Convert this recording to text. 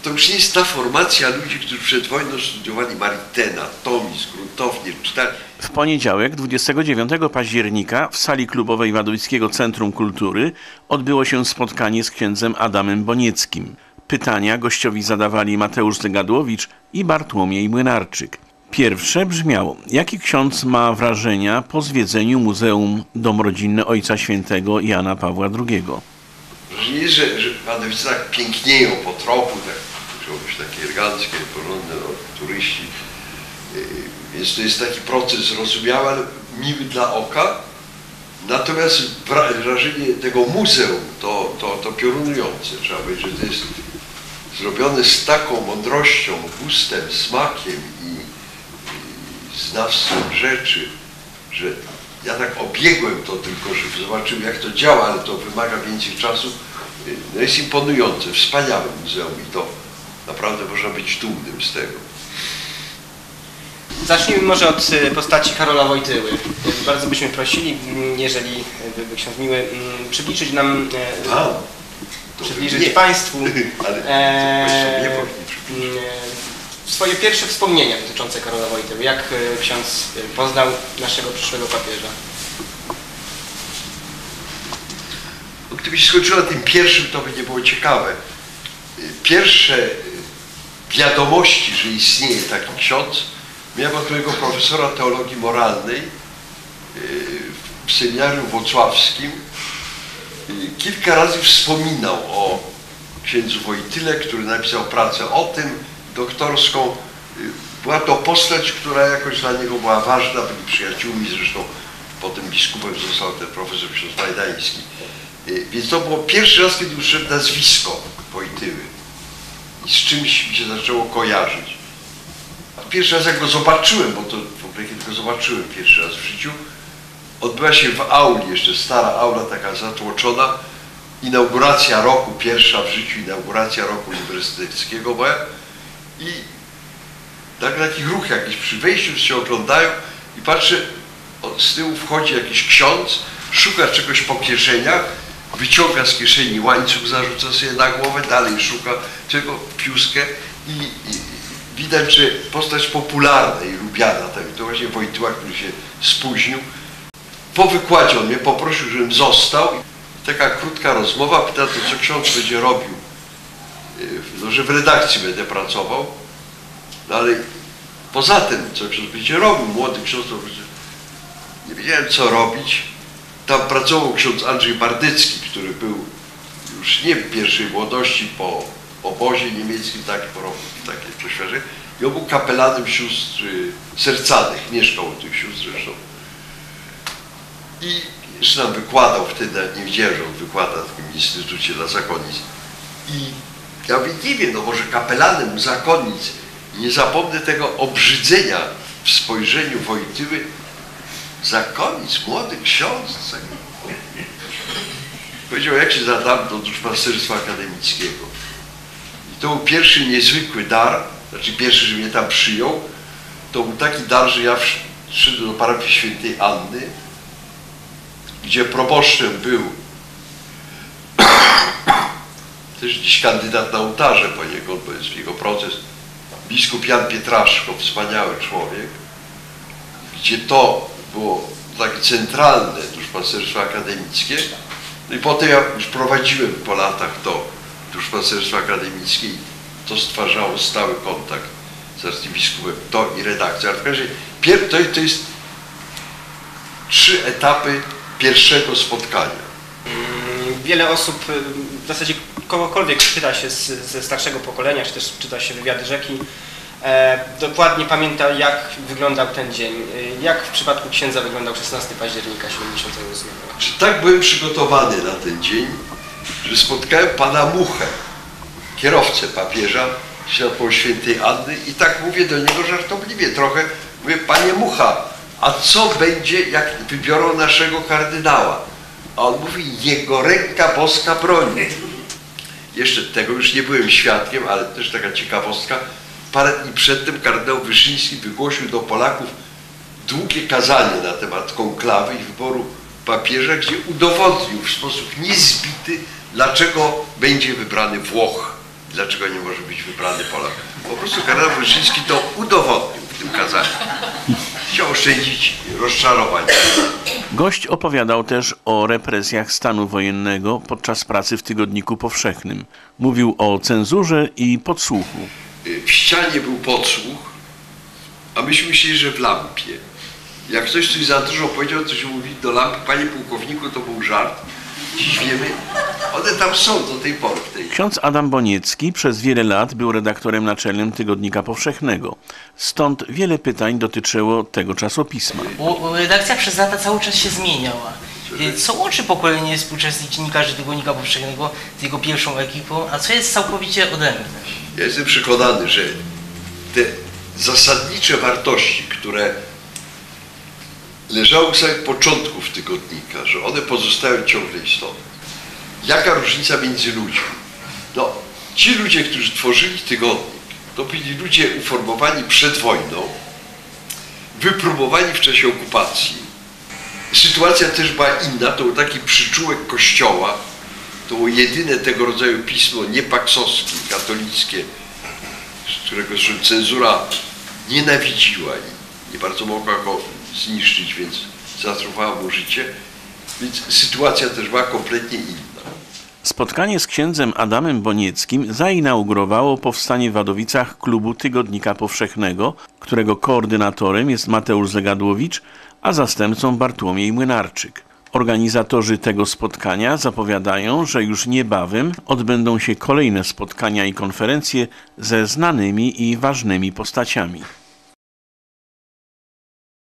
to już nie jest ta formacja ludzi, którzy przed wojną studiowali Marittena, Tomis, gruntownie czytali. W poniedziałek, 29 października w sali klubowej Wadowickiego Centrum Kultury odbyło się spotkanie z księdzem Adamem Bonieckim. Pytania gościowi zadawali Mateusz Zygadłowicz i Bartłomiej Młynarczyk. Pierwsze brzmiało: jaki ksiądz ma wrażenia po zwiedzeniu Muzeum Dom Rodzinny Ojca Świętego Jana Pawła II? Nie jest, że Wadowice tak pięknieją po tropu, tak, muszą być takie eleganckie, porządne, turyści. Więc to jest taki proces zrozumiały, ale miły dla oka. Natomiast wrażenie tego muzeum to piorunujące. Trzeba powiedzieć, że to jest zrobione z taką mądrością, gustem, smakiem i znawstwem rzeczy, że ja tak obiegłem to tylko, żeby zobaczyłem, jak to działa, ale to wymaga więcej czasu. No jest imponujące, wspaniałe muzeum i to naprawdę można być dumnym z tego. Zacznijmy może od postaci Karola Wojtyły. Bardzo byśmy prosili, jeżeli byłby ksiądz miły, przybliżyć nam, przybliżyć Państwu swoje pierwsze wspomnienia dotyczące Karola Wojtyły. Jak ksiądz poznał naszego przyszłego papieża? Gdyby się skończyło na tym pierwszym, to by nie było ciekawe. Pierwsze wiadomości, że istnieje taki ksiądz, miałem od mojego profesora teologii moralnej w seminarium włocławskim. Kilka razy wspominał o księdzu Wojtyle, który napisał pracę o tym, doktorską. Była to postać, która jakoś dla niego była ważna, byli przyjaciółmi, zresztą potem biskupem został ten profesor ksiądz Majdański. Więc to było pierwszy raz, kiedy usłyszałem nazwisko Wojtyły i z czymś mi się zaczęło kojarzyć. Pierwszy raz, jak go zobaczyłem, bo to w ogóle kiedy go zobaczyłem pierwszy raz w życiu, odbyła się w auli, jeszcze stara aula taka zatłoczona, inauguracja roku, pierwsza w życiu inauguracja roku uniwersyteckiego była i taki ruch jakiś przy wejściu, się oglądają i patrzę, z tyłu wchodzi jakiś ksiądz, szuka czegoś po kieszeniach, wyciąga z kieszeni łańcuch, zarzuca sobie na głowę, dalej szuka czego, piuskę i widać, że postać popularna i lubiana, to właśnie Wojtyła, który się spóźnił. Po wykładzie on mnie poprosił, żebym został. Taka krótka rozmowa, pyta to, co ksiądz będzie robił. No, że w redakcji będę pracował, no ale poza tym, co ksiądz będzie robił, młody ksiądz, to nie wiedziałem, co robić. Tam pracował ksiądz Andrzej Bardycki, który był już nie w pierwszej młodości po obozie niemieckim, takie przeświadczenie. I on był kapelanem sióstr sercanych, mieszkał u tych sióstr zresztą. I jeszcze nam wykładał wtedy, nie wiedziałem, że on wykłada w takim instytucie dla zakonnic. I ja mówię, nie wiem, no może kapelanem zakonnic. I nie zapomnę tego obrzydzenia w spojrzeniu Wojtyły. Zakonnic, młody ksiądz. Powiedział, jak się zadam do duszpasterstwa akademickiego. I to był pierwszy niezwykły dar, znaczy pierwszy, że mnie tam przyjął. To był taki dar, że ja przyszedłem do parafii świętej Anny, gdzie proboszczem był też dziś kandydat na ołtarze poniekąd, bo jest jego proces, biskup Jan Pietraszko, wspaniały człowiek, gdzie to było takie centralne duszpasterstwo akademickie. No i potem ja już prowadziłem po latach to duszpasterstwo akademickie i to stwarzało stały kontakt z arcybiskupem, to i redakcja. Ale w każdym razie to jest 3 etapy pierwszego spotkania. Wiele osób, w zasadzie kogokolwiek pyta się ze starszego pokolenia, czy też czyta się wywiady Rzeki, dokładnie pamięta, jak wyglądał ten dzień. Jak w przypadku księdza wyglądał 16 października 78 roku? Tak byłem przygotowany na ten dzień, że spotkałem pana Muchę, kierowcę papieża, po świętej Anny i tak mówię do niego żartobliwie trochę, mówię, panie Mucha, a co będzie, jak wybiorą naszego kardynała? A on mówi, jego ręka boska broni. Jeszcze tego już nie byłem świadkiem, ale też taka ciekawostka. Parę dni przedtem kardynał Wyszyński wygłosił do Polaków długie kazanie na temat konklawy i wyboru papieża, gdzie udowodnił w sposób niezbity, dlaczego będzie wybrany Włoch Dlaczego nie może być wybrany Polak? Po prostu kardynał Wyszyński to udowodnił w tym kazaniu. Chciał oszczędzić rozczarowań. Gość opowiadał też o represjach stanu wojennego podczas pracy w Tygodniku Powszechnym. Mówił o cenzurze i podsłuchu. W ścianie był podsłuch, a myśmy myśleli, że w lampie. Jak ktoś coś za dużo powiedział, to się mówi do lampy, panie pułkowniku, to był żart. Dziś wiemy, one tam są do tej pory. Ksiądz Adam Boniecki przez wiele lat był redaktorem naczelnym Tygodnika Powszechnego. Stąd wiele pytań dotyczyło tego czasopisma. Bo redakcja przez lata cały czas się zmieniała. Co łączy pokolenie współczesnych dziennikarzy Tygodnika Powszechnego z jego pierwszą ekipą, a co jest całkowicie odrębne? Ja jestem przekonany, że te zasadnicze wartości, które leżały u samych początków tygodnika, że one pozostają ciągle istotne. Jaka różnica między ludźmi? No, ci ludzie, którzy tworzyli tygodnik, to byli ludzie uformowani przed wojną, wypróbowani w czasie okupacji. Sytuacja też była inna, to był taki przyczółek Kościoła, to było jedyne tego rodzaju pismo niepaksowskie, katolickie, z którego zresztą cenzura nienawidziła i nie bardzo mogła go zniszczyć, więc zatrudniała mu życie, więc sytuacja też była kompletnie inna. Spotkanie z księdzem Adamem Bonieckim zainaugurowało powstanie w Wadowicach klubu Tygodnika Powszechnego, którego koordynatorem jest Mateusz Zegadłowicz, a zastępcą Bartłomiej Młynarczyk. Organizatorzy tego spotkania zapowiadają, że już niebawem odbędą się kolejne spotkania i konferencje ze znanymi i ważnymi postaciami.